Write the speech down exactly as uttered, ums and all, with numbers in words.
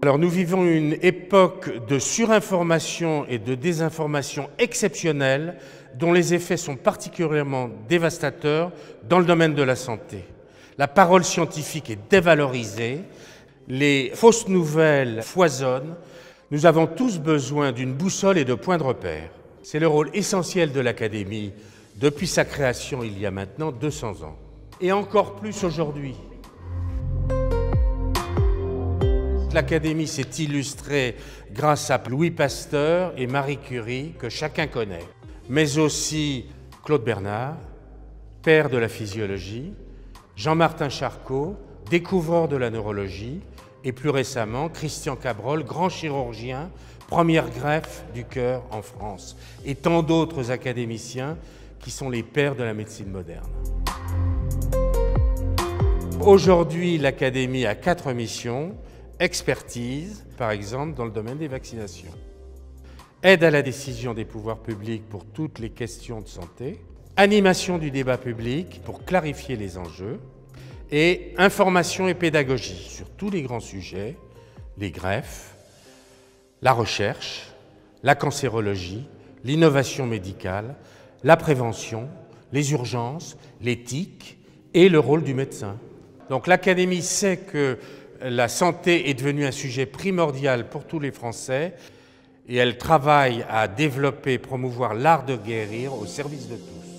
Alors nous vivons une époque de surinformation et de désinformation exceptionnelle dont les effets sont particulièrement dévastateurs dans le domaine de la santé. La parole scientifique est dévalorisée, les fausses nouvelles foisonnent. Nous avons tous besoin d'une boussole et de points de repère. C'est le rôle essentiel de l'Académie depuis sa création il y a maintenant deux cents ans. Et encore plus aujourd'hui. L'Académie s'est illustrée grâce à Louis Pasteur et Marie Curie, que chacun connaît, mais aussi Claude Bernard, père de la physiologie, Jean-Martin Charcot, découvreur de la neurologie, et plus récemment Christian Cabrol, grand chirurgien, première greffe du cœur en France, et tant d'autres académiciens qui sont les pères de la médecine moderne. Aujourd'hui, l'Académie a quatre missions. Expertise, par exemple, dans le domaine des vaccinations. Aide à la décision des pouvoirs publics pour toutes les questions de santé. Animation du débat public pour clarifier les enjeux. Et information et pédagogie sur tous les grands sujets, les greffes, la recherche, la cancérologie, l'innovation médicale, la prévention, les urgences, l'éthique et le rôle du médecin. Donc l'Académie sait que la santé est devenue un sujet primordial pour tous les Français et elle travaille à développer, promouvoir l'art de guérir au service de tous.